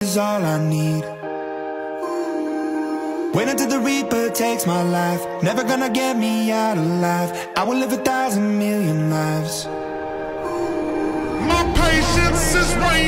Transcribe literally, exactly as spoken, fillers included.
is all I need. Wait until the Reaper takes my life. Never gonna get me out alive. I will live a thousand million lives. My patience is right.